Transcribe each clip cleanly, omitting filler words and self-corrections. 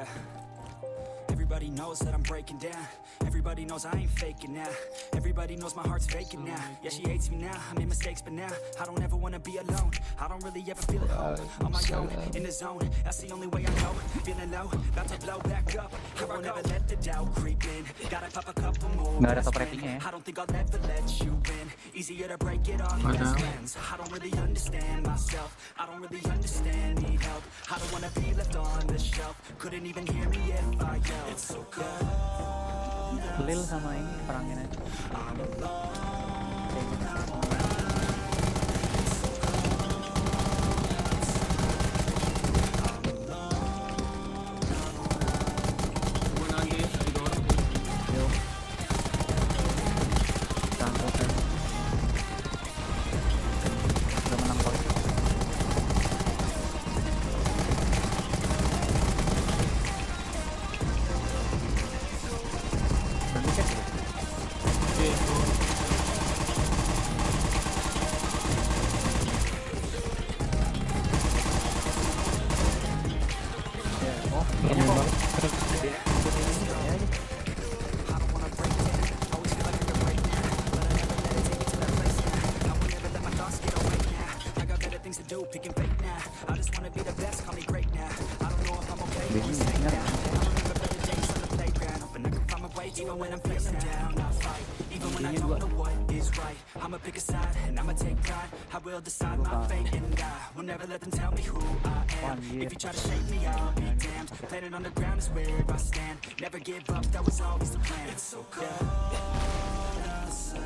yeah. Everybody knows that I'm breaking down. Everybody knows I ain't faking now. Everybody knows my heart's faking now. Yeah, she hates me now, I made mistakes, but now I don't ever wanna be alone. I don't really ever feel at home. On my own, in the zone, that's the only way I know. Feeling low, about to blow back up. I won't ever let the doubt creep in. Gotta pop a couple more. Nggak ada top ratingnya ya. I don't think I'll ever let you in. Easier to break it off best friends. I don't really understand myself. I don't really understand, need help. I don't wanna be left on the shelf. Couldn't even hear me if I yelled. It's so cold. Lil sama ini perangin aja. Even when I'm feeling down, I fight. Even when I don't know what is right, I'ma pick a side and I'ma take pride. I will decide my fate and I will never let them tell me who I am. If you try to shake me, I'll be damned. Planet on the ground is where I stand. Never give up, that was always the plan. It's so cold outside.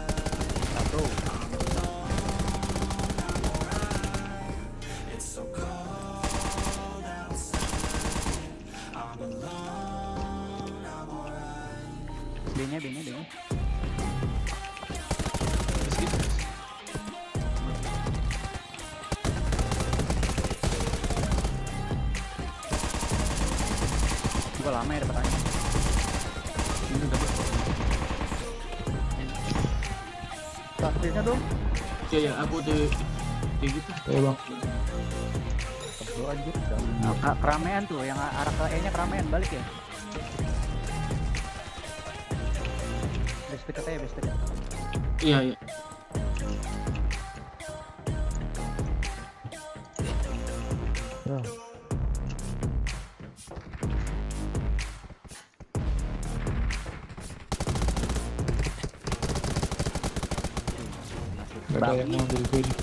It's so cold outside. I'm alone, I'm alright. B-nya. Juga lama ya dapetnya. Ini dapat. Takdirnya dong. Ya aku tuh gitu. Ya bang. Anjir. Nah, keramaian tuh yang arah ke E-nya keramaian balik ya. Base dekat aja, base dekat. Iya. Gak ada yang mau ambil gue nih.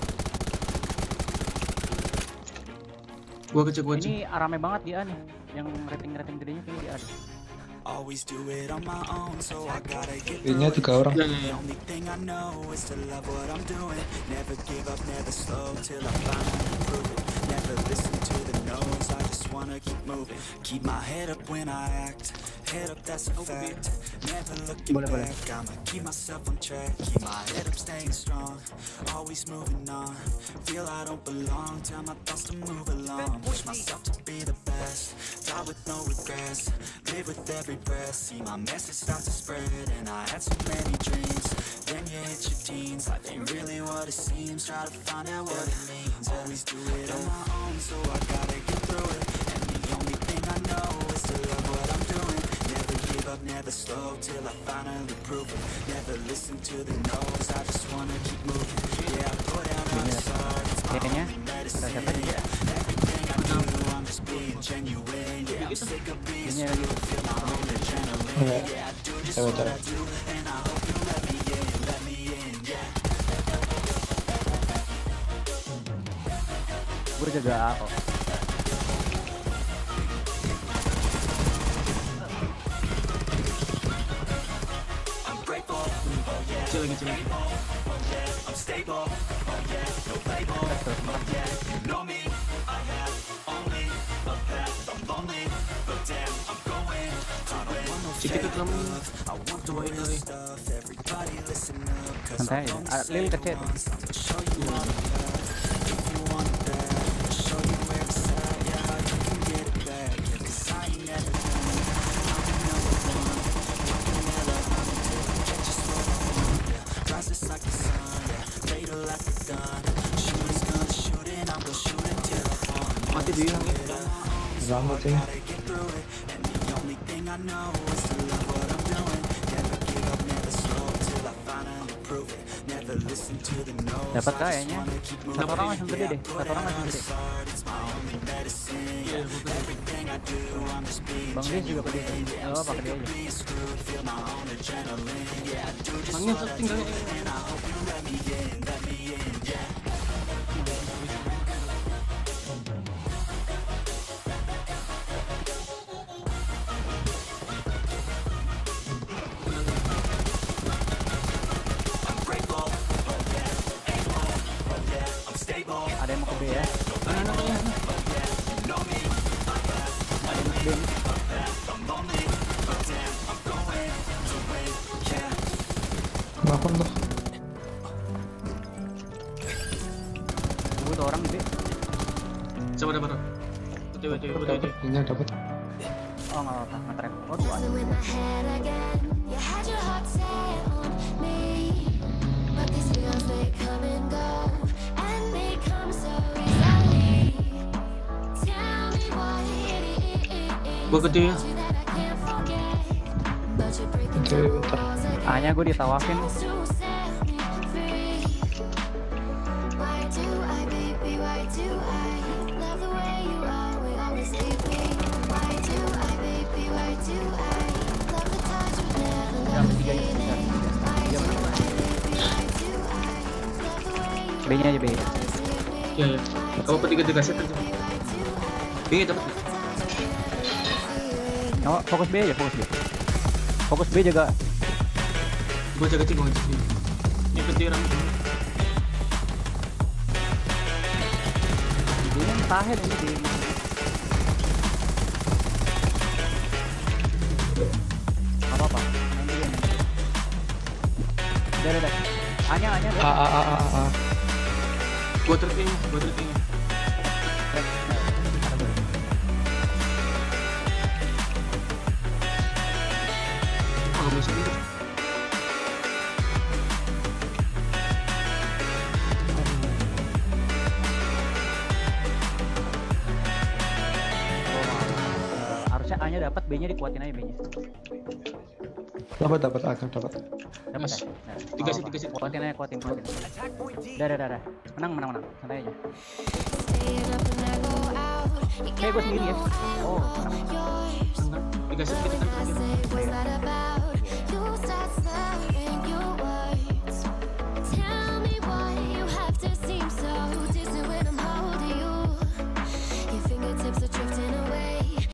Gua kecek gua. Ini rame banget dia nih. Yang rating gedenya kayaknya dia ada. Always do it on my own, so I gotta get Ini 3 orang. The only thing I know is to love what I'm doing. Never give up, never slow till I finally prove it. Never listen to the no's, I just wanna keep moving. Keep my head up when I act. Head up, that's a fact. Never looking back, I'ma keep myself on track. Keep my head up, staying strong. Always moving on. Feel I don't belong, tell my thoughts to move along. Push myself to be the best. Die with no regrets. Live with every breath. See my message start to spread, and I had so many dreams. Then you hit your teens, life ain't really what it seems. Try to find out what it means. Always do it on my own, so I gotta get through it. And the only thing I know is to love what I'm doing. Never give up, never slow till I finally prove it. Never listen to the no's, I just wanna keep moving. Yeah, I put out all the stars, it's my only medicine. Yeah, everything I do, I'm just being genuine. Yeah, I'm sick of being screwed, feel my own adrenaline. Yeah, I do just what I do, and I hope you let me in, yeah. Gue jaga apa? I'm grateful, oh yeah. I'm stable, oh yeah. No label, oh yeah. You know me, I have only a path. I'm lonely, but damn, I'm going to win. I want the real stuff. Everybody listen up, 'cause Santai, Lil kecil. show you all the love. If you want that, show you where it's at. Yeah, how you can get it back. Yeah, 'cause I ain't never done. I'm number one. You can never hunt until I catch you slow. Yeah, rises like the sun. Yeah, fatal like a gun. Shoot is gonna shoot and I'm gonna shoot until I fall. Mati dia. Selamat ya. Gotta get through it. And only thing I know is to love what I'm doing. Never give up, never slow till I finally prove it. Never listen to the no's. Dapat I just kayaknya. wanna keep Satu moving. orang langsung gede Yeah, deh. put Satu orang out langsung the gede. sword, it's my only medicine. Yeah, everything I do, I'm just being Bang Des juga gede. genuine. Yeah, Gak I'm apa-apa, sick gede of aja. being screwed, feel my own adrenaline. Yeah, I do just Bangnya what I tinggal do, and I hope you let me in, yeah. I'm grateful, oh yeah, able, oh yeah, I'm stable. Ada yang mau ke B ya. Anak ya. Know me, Ada yang mau ke B nih. I'm lonely, but damn, I'm going to win, yeah. Kenapa tuh? Tunggu tuh orang di B. Coba dapat. Betul. Ini dapat. Oh nggak apa-apa, ngetrek. Oh dua. Messing with my head again. You had your heart set on me, but these feels they come and go, and they come so easily. Tell me what it is Gua gede ya. about you that I can't forget, but you're breaking Oke, down bentar. walls again A-nya gue ditawafin. to set me free. Why do I, baby? Why do I love the way you are? We always leave me. Why do I, baby? Why do I love the touch we never left feeling? Why do I, baby? Why do I love the way you B-nya aja B. always leave me? Ya ya. Kamu petiga set aja. Ini dapat. Oh, fokus B aja, fokus B. Fokus B jaga. Gua jaga cing aja. Ini petirang. Ini mentahin ini di. Gak apa-apa. Main dulu, main dulu. Udah. A-nya. A. Gua terking. Oh, bisa ini. Harusnya A-nya dapat, B-nya dikuatin aja B-nya. Dapat. Dapat Yes. ya? Nah, Tiga oh, sih, tiga sih. Kuatin aja. Udah. Menang. Santai aja. Staying up when I go out. You Kayak gue gotta sendiri ya. know Oh, I'm yours. Tiga set kita kan I terakhir. say what's that about? You start